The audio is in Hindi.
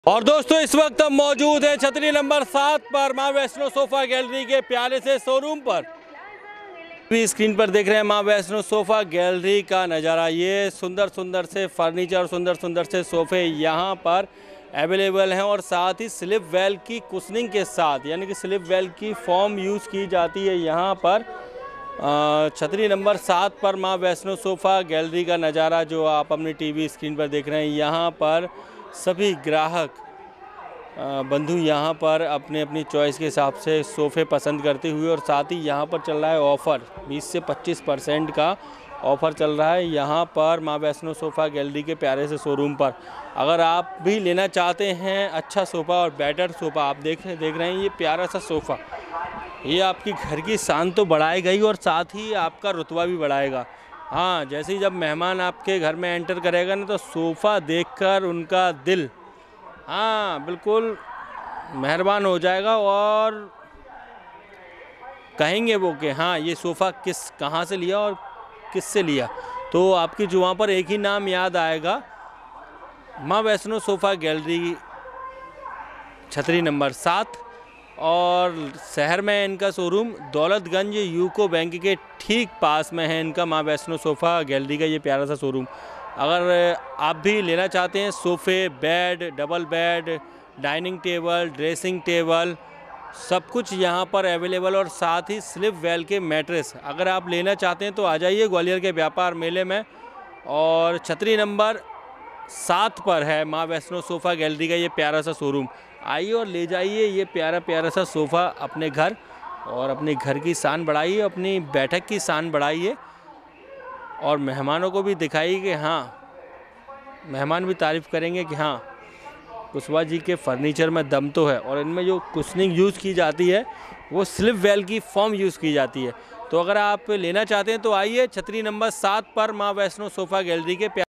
और दोस्तों इस वक्त हम मौजूद है छतरी नंबर 7 पर माँ वैष्णो सोफ़ा गैलरी के प्यारे से शोरूम पर। भी स्क्रीन पर देख रहे हैं माँ वैष्णो सोफ़ा गैलरी का नज़ारा। ये सुंदर सुंदर से फर्नीचर, सुंदर सुंदर से सोफ़े यहाँ पर अवेलेबल हैं और साथ ही स्लिप वेल की कुशनिंग के साथ, यानी कि स्लिप वेल की फॉर्म यूज़ की जाती है यहाँ पर। छतरी नंबर 7 पर माँ वैष्णो सोफ़ा गैलरी का नज़ारा जो आप अपनी टीवी स्क्रीन पर देख रहे हैं। यहाँ पर सभी ग्राहक बंधु यहाँ पर अपने अपनी चॉइस के हिसाब से सोफ़े पसंद करते हुए, और साथ ही यहाँ पर चल रहा है ऑफ़र 20 से 25% का ऑफ़र चल रहा है यहाँ पर माँ वैष्णो सोफ़ा गैलरी के प्यारे से शोरूम पर। अगर आप भी लेना चाहते हैं अच्छा सोफ़ा और बेटर सोफ़ा, आप देख रहे हैं ये प्यारा सा सोफ़ा, ये आपकी घर की शान तो बढ़ाएगा ही और साथ ही आपका रुतबा भी बढ़ाएगा। हाँ, जैसे ही जब मेहमान आपके घर में एंटर करेगा ना, तो सोफ़ा देखकर उनका दिल बिल्कुल मेहरबान हो जाएगा और कहेंगे वो कि हाँ, ये सोफ़ा कहाँ से लिया और किससे लिया। तो आपकी जुबान पर एक ही नाम याद आएगा, माँ वैष्णो सोफ़ा गैलरी छतरी नंबर 7। और शहर में इनका शोरूम दौलतगंज यूको बैंक के ठीक पास में है इनका माँ वैष्णो सोफ़ा गैलरी का ये प्यारा सा शोरूम। अगर आप भी लेना चाहते हैं सोफ़े, bed, double bed, dining table, dressing table, सब कुछ यहाँ पर अवेलेबल, और साथ ही स्लिप वेल के मैट्रेस अगर आप लेना चाहते हैं तो आ जाइए ग्वालियर के व्यापार मेले में। और छतरी नंबर 7 पर है माँ वैष्णो सोफ़ा गैलरी का ये प्यारा सा शोरूम। आइए और ले जाइए ये प्यारा प्यारा सा सोफ़ा अपने घर, और अपने घर की शान बढ़ाइए, अपनी बैठक की शान बढ़ाइए, और मेहमानों को भी दिखाइए कि हाँ, मेहमान भी तारीफ़ करेंगे कि हाँ, कुशवाहा जी के फर्नीचर में दम तो है। और इनमें जो कुशनिंग यूज़ की जाती है वो स्लिप वेल की फॉर्म यूज़ की जाती है। तो अगर आप लेना चाहते हैं तो आइए छतरी नंबर 7 पर माँ वैष्णो सोफ़ा गैलरी के